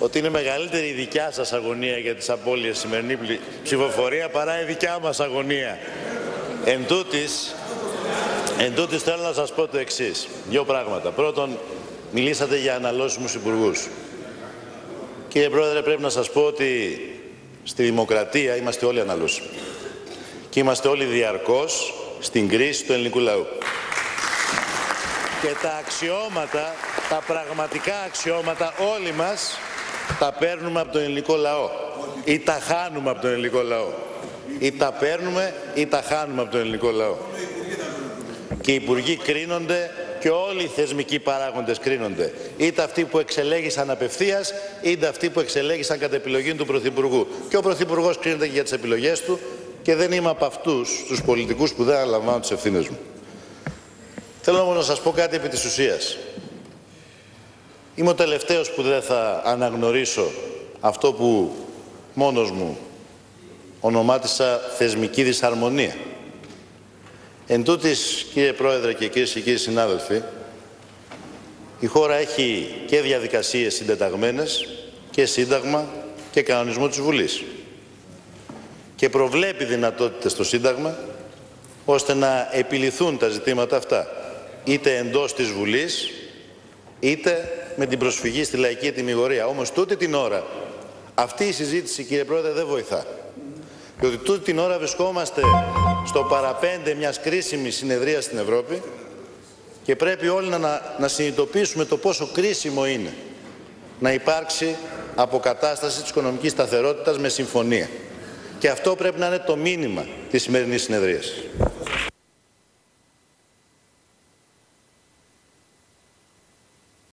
ότι είναι μεγαλύτερη η δικιά σας αγωνία για τις απώλειες σημερινή ψηφοφορία παρά η δικιά μας αγωνία. Εν τούτης θέλω να σας πω το εξής. Δύο πράγματα. Πρώτον, μιλήσατε για αναλώσιμους υπουργούς. Κύριε Πρόεδρε, πρέπει να σας πω ότι στη δημοκρατία είμαστε όλοι αναλώσιμοι. Και είμαστε όλοι διαρκώς στην κρίση του ελληνικού λαού. Και τα αξιώματα, τα πραγματικά αξιώματα όλοι μας τα παίρνουμε από τον ελληνικό λαό. Ή τα χάνουμε από τον ελληνικό λαό. Ή τα παίρνουμε ή τα χάνουμε από τον ελληνικό λαό. Και οι υπουργοί κρίνονται και όλοι οι θεσμικοί παράγοντες κρίνονται. Είτε αυτοί που εξελέγησαν απευθείας, είτε αυτοί που εξελέγησαν κατ' επιλογή του Πρωθυπουργού. Και ο Πρωθυπουργός κρίνεται και για τις επιλογές του και δεν είμαι από αυτούς τους πολιτικούς που δεν αναλαμβάνουν τις ευθύνες μου. Θέλω όμως να σας πω κάτι επί της ουσίας. Είμαι ο τελευταίος που δεν θα αναγνωρίσω αυτό που μόνος μου ονομάτισα θεσμική δυσαρμονία. Εν τούτης, κύριε Πρόεδρε και κυρίες και κύριοι συνάδελφοι, η χώρα έχει και διαδικασίες συντεταγμένες και σύνταγμα και κανονισμό της Βουλής. Και προβλέπει δυνατότητες στο Σύνταγμα ώστε να επιληθούν τα ζητήματα αυτά, είτε εντός της Βουλής, είτε με την προσφυγή στη λαϊκή τιμιγορία. Όμως τούτη την ώρα, αυτή η συζήτηση, κύριε Πρόεδρε, δεν βοηθά. Διότι τούτη την ώρα βρισκόμαστε στο παραπέντε μιας κρίσιμης συνεδρίας στην Ευρώπη και πρέπει όλοι να συνειδητοποιήσουμε το πόσο κρίσιμο είναι να υπάρξει αποκατάσταση της οικονομικής σταθερότητας με συμφωνία. Και αυτό πρέπει να είναι το μήνυμα της σημερινής συνεδρίας.